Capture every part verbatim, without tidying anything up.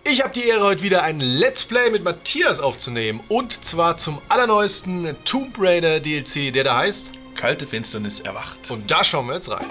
Ich habe die Ehre, heute wieder ein Let's Play mit Matthias aufzunehmen. Und zwar zum allerneuesten Tomb Raider D L C, der da heißt Kalte Finsternis erwacht. Und da schauen wir jetzt rein.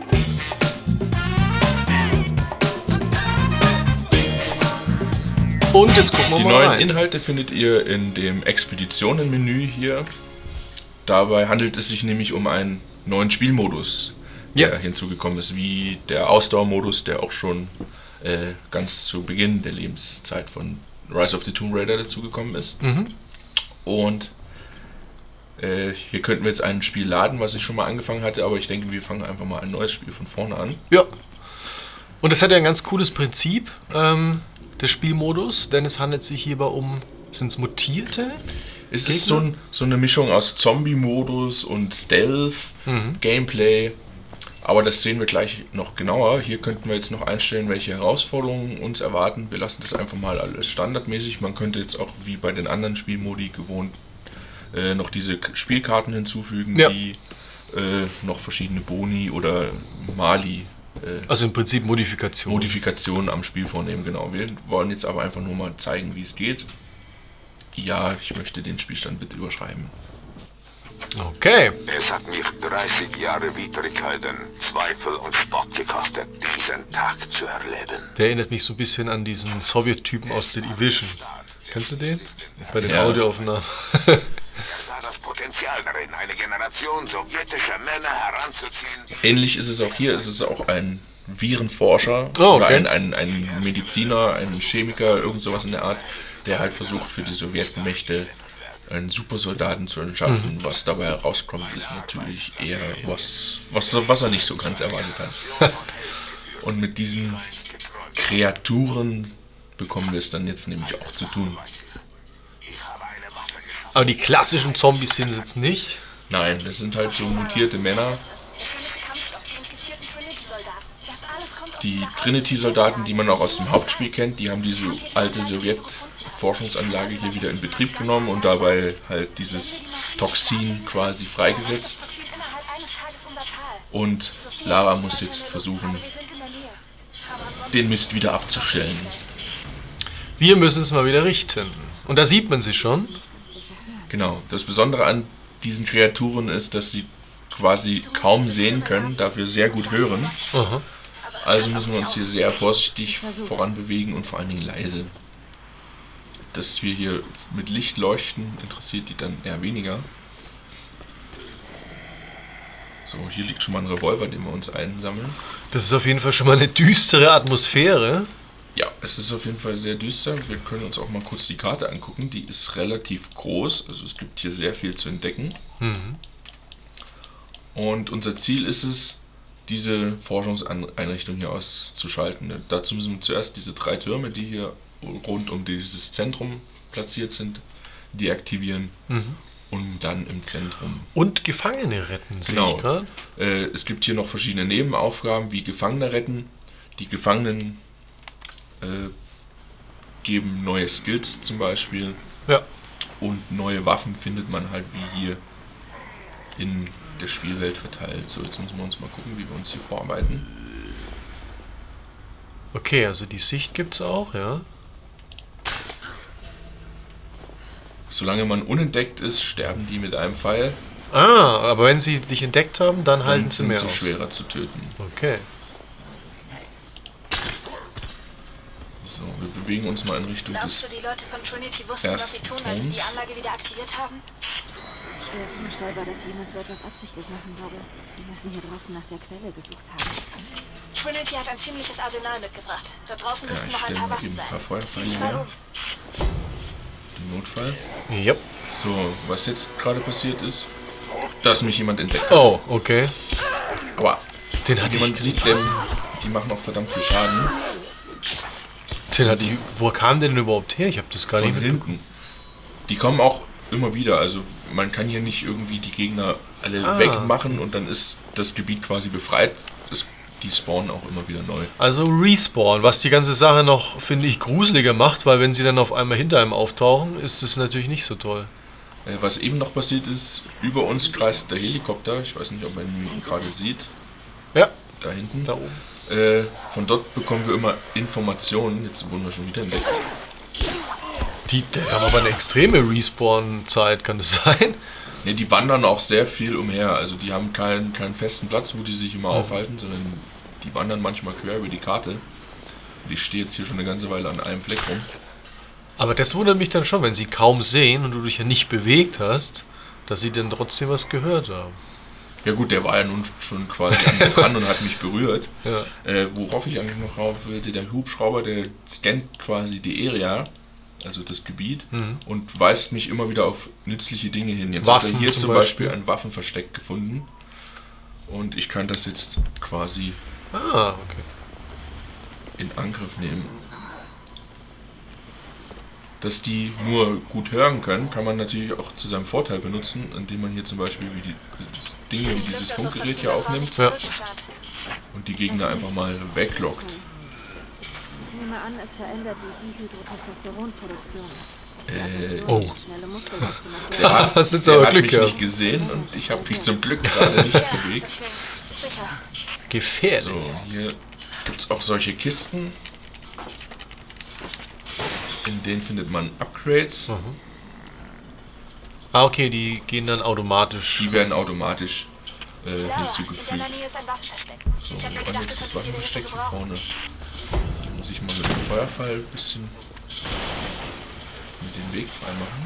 Und jetzt gucken wir die mal neuen rein. Inhalte findet ihr in dem Expeditionen-Menü hier. Dabei handelt es sich nämlich um einen neuen Spielmodus, der Ja. hinzugekommen ist, wie der Ausdauermodus, der auch schon äh, ganz zu Beginn der Lebenszeit von Rise of the Tomb Raider dazugekommen ist. Mhm. Und äh, hier könnten wir jetzt ein Spiel laden, was ich schon mal angefangen hatte, aber ich denke, wir fangen einfach mal ein neues Spiel von vorne an. Ja. Und es hat ja ein ganz cooles Prinzip, ähm, der Spielmodus, denn es handelt sich hierbei um, sind es mutierte? Es Gegner? ist so, ein, so eine Mischung aus Zombie-Modus und Stealth, Mhm. Gameplay, aber das sehen wir gleich noch genauer. Hier könnten wir jetzt noch einstellen, welche Herausforderungen uns erwarten. Wir lassen das einfach mal alles standardmäßig. Man könnte jetzt auch wie bei den anderen Spielmodi gewohnt äh, noch diese K- Spielkarten hinzufügen, Ja. die äh, noch verschiedene Boni oder Mali äh, Also im Prinzip Modifikation. Modifikationen am Spiel vornehmen. Genau. Wir wollen jetzt aber einfach nur mal zeigen, wie es geht. Ja, ich möchte den Spielstand bitte überschreiben. Okay. Es hat mich dreißig Jahre Widrigkeiten, Zweifel und Spott gekostet, diesen Tag zu erleben. Der erinnert mich so ein bisschen an diesen Sowjet-Typen aus The Division. Kennst du den? Bei den Ja. Audioaufnahmen. Er sah das Potenzial darin, eine Generation sowjetischer Männer heranzuziehen. Ähnlich ist es auch hier. Es ist auch ein Virenforscher Oh, oder okay. ein, ein, ein Mediziner, ein Chemiker, irgend sowas in der Art, der halt versucht für die Sowjetmächte einen Supersoldaten zu erschaffen. Mhm. Was dabei herauskommt, ist natürlich eher was, was, was er nicht so ganz erwartet hat. Und mit diesen Kreaturen bekommen wir es dann jetzt nämlich auch zu tun. Aber die klassischen Zombies sind es jetzt nicht. Nein, das sind halt so mutierte Männer. Die Trinity-Soldaten, die man auch aus dem Hauptspiel kennt, die haben diese alte Sowjet-Forschungsanlage hier wieder in Betrieb genommen und dabei halt dieses Toxin quasi freigesetzt. Und Lara muss jetzt versuchen, den Mist wieder abzustellen. Wir müssen es mal wieder richten. Und da sieht man sie schon. Genau, das Besondere an diesen Kreaturen ist, dass sie quasi kaum sehen können, dafür sehr gut hören. Aha. Also müssen wir uns hier sehr vorsichtig voranbewegen und vor allen Dingen leise. Dass wir hier mit Licht leuchten, interessiert die dann eher weniger. So, hier liegt schon mal ein Revolver, den wir uns einsammeln. Das ist auf jeden Fall schon mal eine düstere Atmosphäre. Ja, es ist auf jeden Fall sehr düster. Wir können uns auch mal kurz die Karte angucken. Die ist relativ groß, also es gibt hier sehr viel zu entdecken. Mhm. Und unser Ziel ist es, diese Forschungseinrichtung hier auszuschalten. Dazu müssen wir zuerst diese drei Türme, die hier rund um dieses Zentrum platziert sind, deaktivieren Mhm. und dann im Zentrum. Und Gefangene retten, sehe Genau. ich gerade. Äh, es gibt hier noch verschiedene Nebenaufgaben wie Gefangene retten. Die Gefangenen äh, geben neue Skills zum Beispiel Ja. und neue Waffen findet man halt wie hier in der Spielwelt verteilt. So, jetzt müssen wir uns mal gucken, wie wir uns hier vorarbeiten. Okay, also die Sicht gibt es auch, ja. Solange man unentdeckt ist, sterben die mit einem Pfeil. Ah, aber wenn sie dich entdeckt haben, dann, Dann halten sie sind mehr sie aus. schwerer zu töten. Okay. So, So, wir bewegen uns mal in Richtung Glaubst des... du, die Leute von Trinity wussten, was sie ersten tun, als sie die Tons. Anlage wieder aktiviert haben? Schwer vorstellbar, dass jemand so etwas absichtlich machen würde. Sie müssen hier draußen nach der Quelle gesucht haben. Trinity hat ein ziemliches Arsenal mitgebracht. Dort draußen Ja, müssten ich noch ein stelle paar mal Waffen eben ein paar sein. Feuerpfeile Ich fall her. um. Im Notfall. Ja. So, was jetzt gerade passiert ist, dass mich jemand entdeckt hat. Oh, okay. Aber Den hatte wie man ich, sieht, denn, die machen auch verdammt viel Schaden. den hatte ich, wo kam der denn überhaupt her? Ich habe das gar Von nicht mitbekommen. hinten. Die kommen auch immer wieder, also man kann hier nicht irgendwie die Gegner alle Ah. wegmachen und dann ist das Gebiet quasi befreit. Das, die spawnen auch immer wieder neu. Also Respawn, was die ganze Sache noch, finde ich, gruseliger macht, weil wenn sie dann auf einmal hinter einem auftauchen, ist es natürlich nicht so toll. Äh, was eben noch passiert ist, über uns kreist der Helikopter. Ich weiß nicht, ob man ihn gerade sieht. Ja, Da hinten. da oben. Äh, von dort bekommen wir immer Informationen. Jetzt wurden wir schon wieder entdeckt. Die, die haben aber eine extreme Respawn-Zeit, kann das sein? Ne, die wandern auch sehr viel umher. Also die haben keinen, keinen festen Platz, wo die sich immer aufhalten, sondern die wandern manchmal quer über die Karte. Und ich stehe jetzt hier schon eine ganze Weile an einem Fleck rum. Aber das wundert mich dann schon, wenn sie kaum sehen und du dich ja nicht bewegt hast, dass sie dann trotzdem was gehört haben. Ja gut, der war ja nun schon quasi an mir dran und hat mich berührt. Ja. Äh, worauf ich eigentlich noch rauf will, der Hubschrauber, der scannt quasi die Area, also das Gebiet, mhm. und weist mich immer wieder auf nützliche Dinge hin. Jetzt Waffen hat er hier zum zum Beispiel, Beispiel ein Waffenversteck gefunden. Und ich kann das jetzt quasi ah, okay. in Angriff nehmen. Dass die nur gut hören können, kann man natürlich auch zu seinem Vorteil benutzen, indem man hier zum Beispiel wie die Dinge wie dieses Funkgerät hier aufnimmt, ja. und die Gegner einfach mal weglockt. Ich nehme an, es verändert die Dihydrotestosteronproduktion. Äh, oh. Schnelle Muskelwachstum erklärt. Der hat, Das ist der aber hat Glück mich gehabt. nicht gesehen und ich habe mich zum Glück gerade nicht bewegt. Sicher. Gefährlich. So, hier gibt es auch solche Kisten. In denen findet man Upgrades. Mhm. Ah, okay, die gehen dann automatisch. Die werden automatisch äh, Ja, hinzugefügt. in der Nähe ist ein Waffenversteck. So, Ich hab mir wir gedacht, haben jetzt das könnte jede Waffenversteck Hilfe hier gebrauchen. vorne. Da muss ich mal mit dem Feuerpfeil ein bisschen mit den Weg freimachen.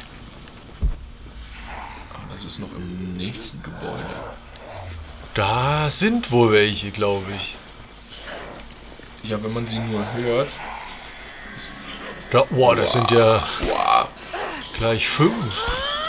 Ah, das ist noch im nächsten Gebäude. Da sind wohl welche, glaube ich. Ja, wenn man sie nur hört. Da, boah, das sind ja Wow. gleich fünf.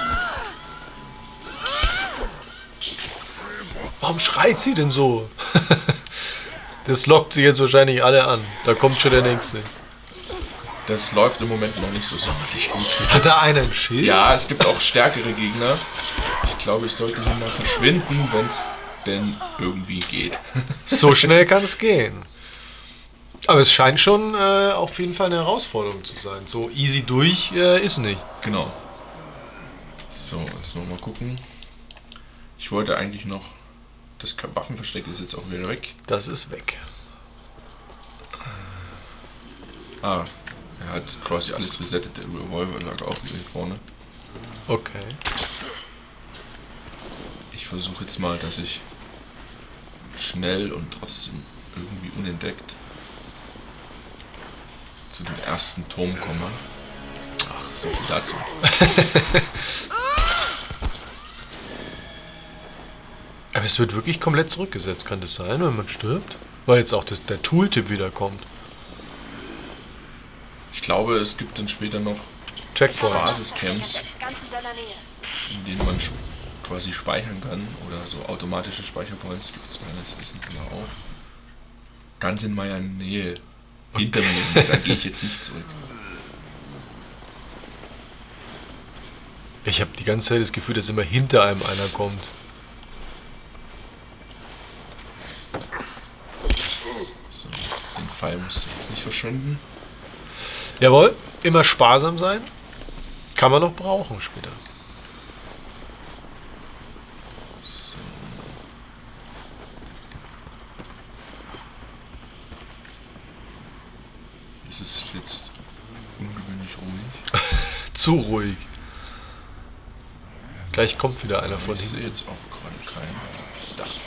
Warum schreit sie denn so? Das lockt sie jetzt wahrscheinlich alle an. Da kommt schon der nächste. Das läuft im Moment noch nicht so sonderlich gut. Hat da einer ein Schild? Ja, es gibt auch stärkere Gegner. Ich glaube, ich sollte hier mal verschwinden, wenn es denn irgendwie geht. So schnell kann es gehen. Aber es scheint schon äh, auf jeden Fall eine Herausforderung zu sein. So easy durch äh, ist nicht. Genau. So, jetzt noch mal gucken. Ich wollte eigentlich noch... Das Waffenversteck ist jetzt auch wieder weg. Das ist weg. Ah, er hat quasi alles resettet. Der Revolver lag auch hier vorne. Okay. Ich versuche jetzt mal, dass ich schnell und trotzdem irgendwie unentdeckt zu dem ersten Turm komme. Ach, so viel dazu. Aber es wird wirklich komplett zurückgesetzt, kann das sein, wenn man stirbt? Weil jetzt auch das, der Tooltip wiederkommt. Ich glaube, es gibt dann später noch Checkpoint. Basiscamps, Ganz in deiner Nähe. in denen man sp- quasi speichern kann. Oder so automatische Speicherpoints gibt es meines Wissens immer auch. Ganz in meiner Nähe. Hinter mir. Da gehe ich jetzt nicht zurück. Ich habe die ganze Zeit das Gefühl, dass immer hinter einem einer kommt. So, den Pfeil musst du jetzt nicht verschwenden. Jawohl, immer sparsam sein. Kann man noch brauchen später. So. Es ist jetzt ungewöhnlich ruhig. Zu ruhig. Gleich kommt wieder einer von Ich sehe hinten. jetzt auch gerade keinen. Verdammt.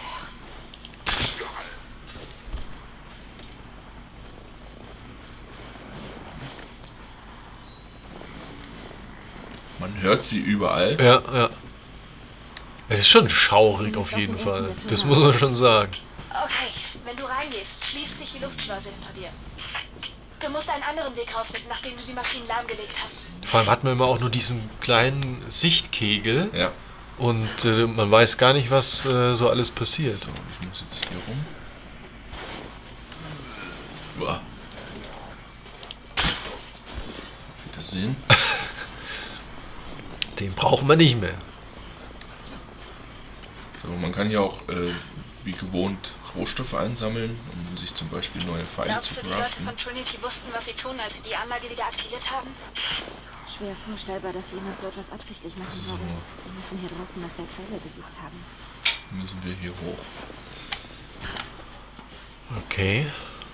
Man hört sie überall. Ja, ja. Es ist schon schaurig auf jeden Fall. Das muss man schon sagen. Okay, wenn du reingehst, schließt sich die Luftschleuse hinter dir. Du musst einen anderen Weg rausfinden, nachdem du die Maschinen lahmgelegt hast. Vor allem hat man immer auch nur diesen kleinen Sichtkegel Ja. und äh, man weiß gar nicht, was äh, so alles passiert. So, ich muss jetzt hier rum. Uah. Wiedersehen. Den brauchen wir nicht mehr. So, man kann hier auch äh, wie gewohnt Rohstoffe einsammeln, um sich zum Beispiel neue Pfeile Glaubst zu du, die Leute craften. von Trinity wussten, was sie tun, als sie die Anlage wieder aktiviert haben? Schwer vorstellbar, dass jemand so etwas absichtlich machen So. würde. Sie müssen hier draußen nach der Quelle gesucht haben. Müssen wir hier hoch. Okay.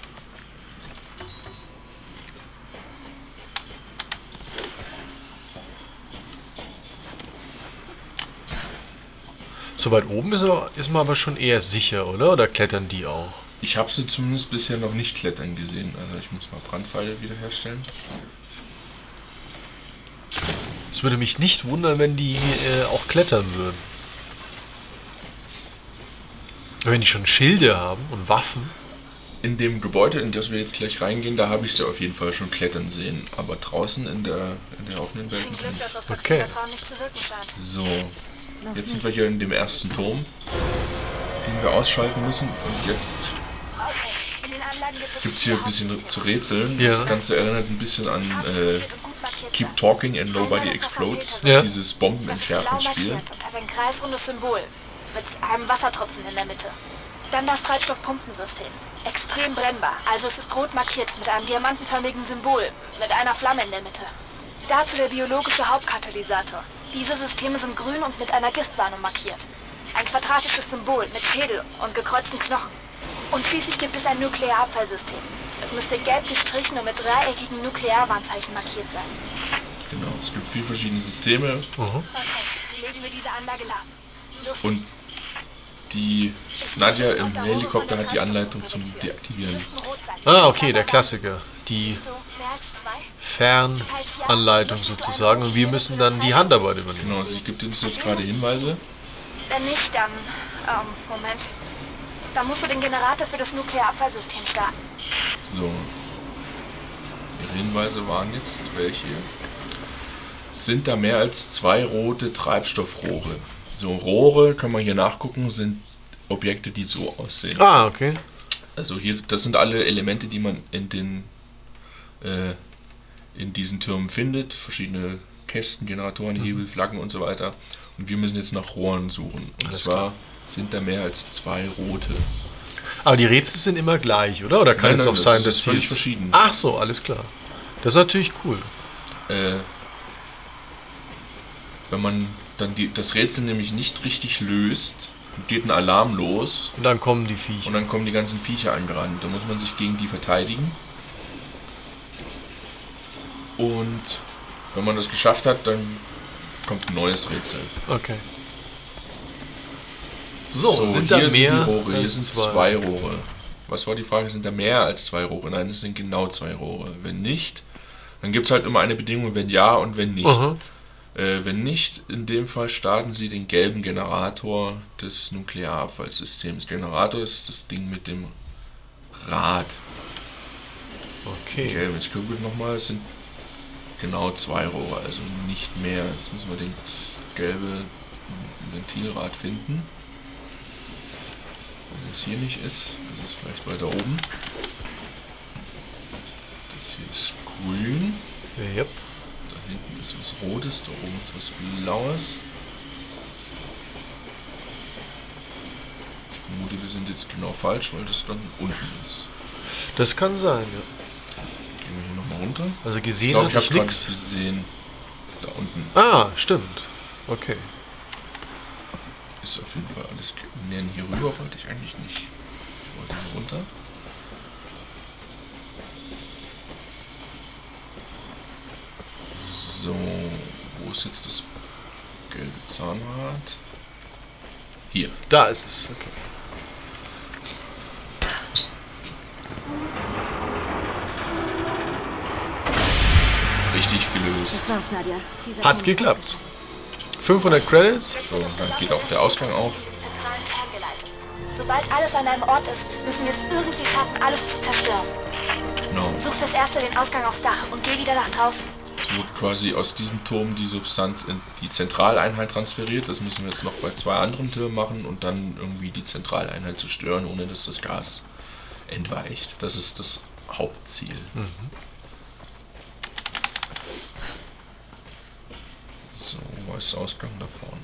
So weit oben ist, er, ist man aber schon eher sicher, oder? Oder klettern die auch? Ich habe sie zumindest bisher noch nicht klettern gesehen. Also ich muss mal Brandpfeile wiederherstellen. Es würde mich nicht wundern, wenn die äh, auch klettern würden. Wenn die schon Schilde haben und Waffen. In dem Gebäude, in das wir jetzt gleich reingehen, da habe ich sie auf jeden Fall schon klettern sehen. Aber draußen in der, in der offenen Welt noch nicht. Okay. So, jetzt sind wir hier in dem ersten Turm, den wir ausschalten müssen. Und jetzt gibt es hier ein bisschen zu rätseln. Ja. Das Ganze erinnert ein bisschen an äh, Keep Talking and Nobody Explodes. Ja. Dieses Bombenentschärfungsspiel. Und hat ein kreisrundes Symbol mit einem Wassertropfen in der Mitte. Dann das Treibstoffpumpensystem. Extrem brennbar, also es ist rot markiert mit einem diamantenförmigen Symbol mit einer Flamme in der Mitte. Dazu der biologische Hauptkatalysator. Diese Systeme sind grün und mit einer Giftwarnung markiert. Ein quadratisches Symbol mit Schädel und gekreuzten Knochen. Und schließlich gibt es ein Nuklearabfallsystem. Es müsste gelb gestrichen und mit dreieckigen Nuklearwarnzeichen markiert sein. Genau, es gibt vier verschiedene Systeme. Mhm. Okay, legen wir diese Anlage lahm. Luft- Und die Nadja im Helikopter hat die Anleitung zum Deaktivieren. Ah, okay, der Klassiker. Die So, mehr als zwei? Fernanleitung sozusagen. Und wir müssen dann die Handarbeit übernehmen. Genau, sie gibt uns jetzt gerade Hinweise. Wenn nicht, dann... Ähm, Moment. Dann musst du den Generator für das Nuklearabfallsystem starten. So. Ihre Hinweise waren jetzt welche? Sind da mehr als zwei rote Treibstoffrohre? So, Rohre, kann man hier nachgucken, sind Objekte, die so aussehen. Ah, okay. Also hier, das sind alle Elemente, die man in den äh, in diesen Türmen findet. Verschiedene Kästen, Generatoren, Hebel, Flaggen und so weiter. Und wir müssen jetzt nach Rohren suchen. Und Alles zwar klar. sind da mehr als zwei rote. Aber die Rätsel sind immer gleich, oder? Oder kann Nein, es nein, auch das sein, ist dass völlig hier- verschieden. Ach so, alles klar. Das ist natürlich cool. Äh, wenn man dann die, das Rätsel nämlich nicht richtig löst, geht ein Alarm los Und dann kommen die Viecher. und dann kommen die ganzen Viecher angerannt. Da muss man sich gegen die verteidigen. Und wenn man das geschafft hat, dann kommt ein neues Rätsel. Okay. So, sind da hier mehr sind die Rohre, hier als sind zwei? zwei Rohre. Was war die Frage? Sind da mehr als zwei Rohre? Nein, es sind genau zwei Rohre. Wenn nicht, dann gibt es halt immer eine Bedingung, wenn ja und wenn nicht. Aha. Äh, wenn nicht, in dem Fall starten Sie den gelben Generator des Nuklearabfallsystems. Generator ist das Ding mit dem Rad. Okay. Okay, jetzt gucken wir nochmal, es sind genau zwei Rohre, also nicht mehr. Jetzt müssen wir den, das gelbe Ventilrad finden. Wenn es hier nicht ist, ist es vielleicht weiter oben. Das hier ist grün. Yep. Da hinten ist was Rotes, da oben ist was Blaues. Ich vermute, wir sind jetzt genau falsch, weil das dann unten ist. Das kann sein, ja. Gehen wir hier nochmal runter. Also Ich gesehen glaube, ich habe habe ich es nichts. gesehen. Da unten Ah, stimmt. Okay. ist auf jeden Fall alles klar. Nee, hier rüber wollte ich eigentlich nicht. Ich wollte hier runter. So, wo ist jetzt das gelbe Zahnrad? Hier. Da ist es. Okay. Richtig Das gelöst. war's, Nadja. Dieser Hat Turm ist geklappt. ausgeschaltet. fünfhundert Credits. So, dann geht auch der Ausgang auf. Zentralen Kern geleitet. Sobald alles an einem Ort ist, müssen wir es irgendwie schaffen, alles zu zerstören. Genau. Such fürs Erste den Ausgang aufs Dach und geh wieder nach draußen. Es wurde quasi aus diesem Turm die Substanz in die Zentraleinheit transferiert. Das müssen wir jetzt noch bei zwei anderen Türmen machen und dann irgendwie die Zentraleinheit zerstören, ohne dass das Gas entweicht. Das ist das Hauptziel. So, wo ist der Ausgang da vorne?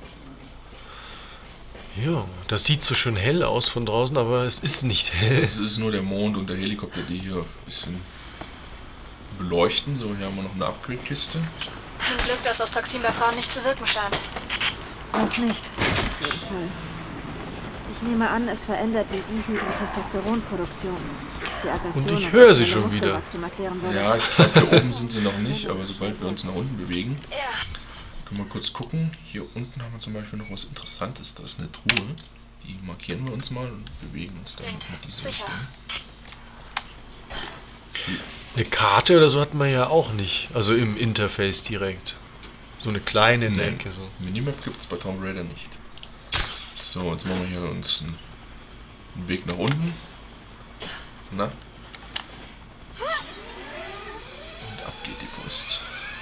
Ja, das sieht so schön hell aus von draußen, aber es ist nicht hell. Es ist nur der Mond und der Helikopter, die hier ein bisschen beleuchten. So, hier haben wir noch eine Upgrade-Kiste. Ein Glück, dass das Toxin bei Frauen nicht zu wirken scheint. Noch nicht. Auf jeden Fall. Ich nehme an, es verändert die Dihydrotestosteronproduktion. Das die Aggression Und ich höre das sie schnelle schon wieder. Muskelwachstum erklären würde. Ja, ich glaube, hier oben sind sie noch nicht, aber sobald wir uns nach unten bewegen, können wir kurz gucken. Hier unten haben wir zum Beispiel noch was Interessantes. Da ist eine Truhe. Die markieren wir uns mal und bewegen uns dann mit dieser Richtung. Eine Karte oder so hatten wir ja auch nicht. Also im Interface direkt. So eine kleine in der Ecke. So. Minimap gibt es bei Tomb Raider nicht. So, jetzt machen wir hier uns einen, einen Weg nach unten. Na? Und ab geht die Post.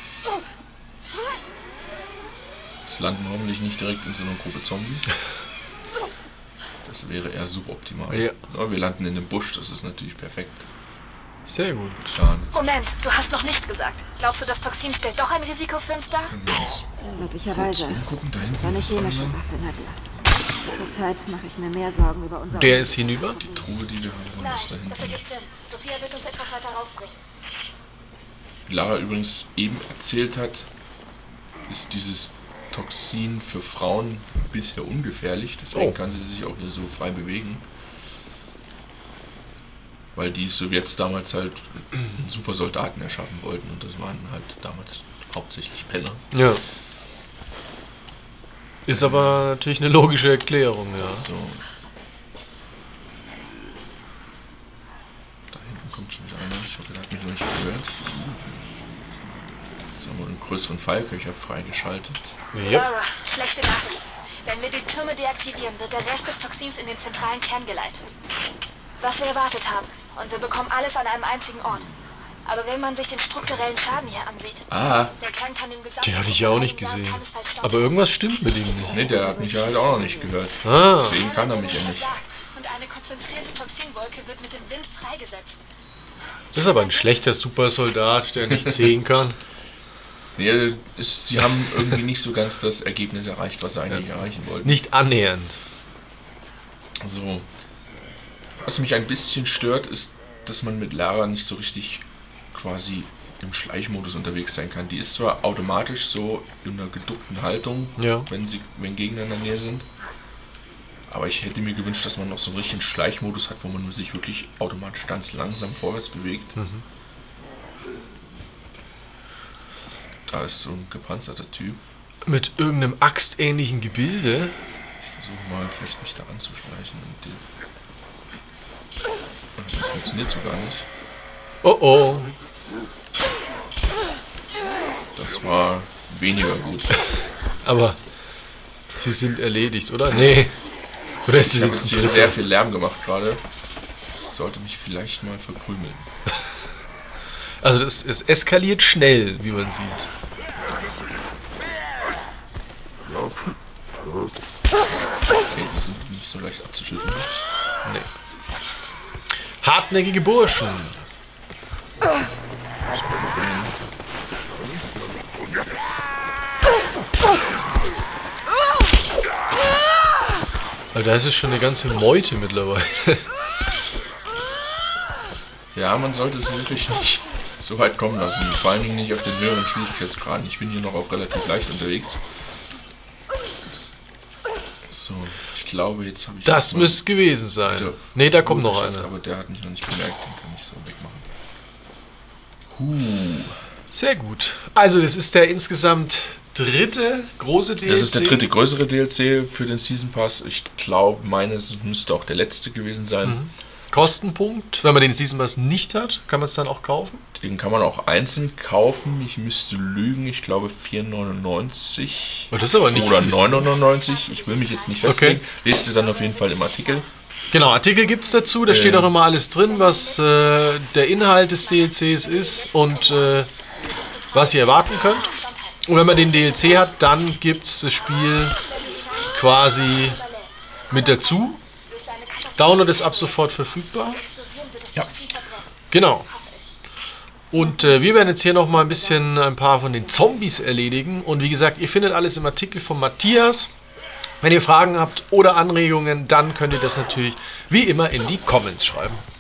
Jetzt landen wir hoffentlich nicht direkt in so einer Gruppe Zombies. Das wäre eher suboptimal. Ja. Ja, wir landen in dem Busch, das ist natürlich perfekt. Sehr gut. Ja, Moment, du hast noch nichts gesagt. Glaubst du, das Toxin stellt doch ein Risiko für uns dar? können wir uns Möglicherweise. umgucken. Da Das ist hinten eine ist chemische einer. Waffe, Nadja. Zurzeit mache ich mir mehr Sorgen über unser... Der ist hinüber. Die Truhe, die wir haben, Nein, ist da das hinten. ergibt Sinn. Sophia wird uns etwas weiter rausbringen. Wie Lara übrigens eben erzählt hat, ist dieses Toxin für Frauen bisher ungefährlich, deswegen Oh. kann sie sich auch hier so frei bewegen. Weil die Sowjets damals halt einen Supersoldaten erschaffen wollten und das waren halt damals hauptsächlich Penner. Ja. Ist aber natürlich eine logische Erklärung, ja. So. Da hinten kommt schon wieder einer, ich hoffe, der hat mich noch nicht gehört. Jetzt haben wir einen größeren Pfeilköcher freigeschaltet. Yep. Lara, schlechte Nachricht. Wenn wir die Türme deaktivieren, wird der Rest des Toxins in den zentralen Kern geleitet. Was wir erwartet haben. Und wir bekommen alles an einem einzigen Ort. Aber wenn man sich den strukturellen Schaden hier ansieht, Ah, der Kern kann im gesamten... Den hatte ich ja auch nicht gesehen. Aber irgendwas stimmt mit ihm nicht. ne, der hat mich ja halt auch noch nicht gehört. Ah. Sehen kann er mich ja nicht. Und eine konzentrierte Toxinwolke wird mit dem Wind freigesetzt. Das ist aber ein schlechter Supersoldat, der nicht sehen kann. Nee, ist, sie haben irgendwie nicht so ganz das Ergebnis erreicht, was sie eigentlich erreichen wollten. Nicht annähernd. So. Was mich ein bisschen stört, ist, dass man mit Lara nicht so richtig quasi im Schleichmodus unterwegs sein kann. Die ist zwar automatisch so in einer geduckten Haltung, Ja. wenn sie, wenn Gegner in der Nähe sind. Aber ich hätte mir gewünscht, dass man noch so einen richtigen Schleichmodus hat, wo man sich wirklich automatisch ganz langsam vorwärts bewegt. Mhm. Da ist so ein gepanzerter Typ. Mit irgendeinem axtähnlichen Gebilde. Ich versuche mal vielleicht mich da anzuschleichen und den. Das funktioniert so gar nicht. Oh oh. Das war weniger gut. Aber sie sind erledigt, oder? Nee. Oder ist das Ich habe jetzt jetzt ein hier Dritter? sehr viel Lärm gemacht gerade. Ich sollte mich vielleicht mal verkrümeln. Also das, es eskaliert schnell, wie man sieht. Okay, die sind nicht so leicht abzuschütteln. Nee. Hartnäckige Burschen. Also da ist es schon eine ganze Meute mittlerweile. Ja, man sollte es wirklich nicht so weit kommen lassen. Vor allen Dingen nicht auf den höheren Schwierigkeitsgraden. Ich bin hier noch auf relativ leicht unterwegs. So, ich glaube, jetzt habe ich... Das mal müsste es gewesen sein. wieder Nee, da kommt noch geschafft, einer. Aber der hat mich noch nicht bemerkt, den kann ich so wegmachen. Huh. Sehr gut. Also das ist der insgesamt dritte große D L C. Das ist der dritte größere D L C für den Season Pass. Ich glaube, meines müsste auch der letzte gewesen sein. Mhm. Kostenpunkt, wenn man den Season Pass nicht hat, kann man es dann auch kaufen? Den kann man auch einzeln kaufen. Ich müsste lügen. Ich glaube vier neunundneunzig Oh, das ist aber nicht oder viel. neun neunundneunzig. Ich will mich jetzt nicht festlegen. Lest ihr dann auf jeden Fall im Artikel. Genau, Artikel gibt es dazu, da steht Ähm. auch nochmal alles drin, was äh, der Inhalt des D L Cs ist und äh, was ihr erwarten könnt. Und wenn man den D L C hat, dann gibt es das Spiel quasi mit dazu. Download ist ab sofort verfügbar. Ja. Genau. Und äh, wir werden jetzt hier nochmal ein bisschen ein paar von den Zombies erledigen. Und wie gesagt, ihr findet alles im Artikel von Matthias. Wenn ihr Fragen habt oder Anregungen, dann könnt ihr das natürlich wie immer in die Comments schreiben.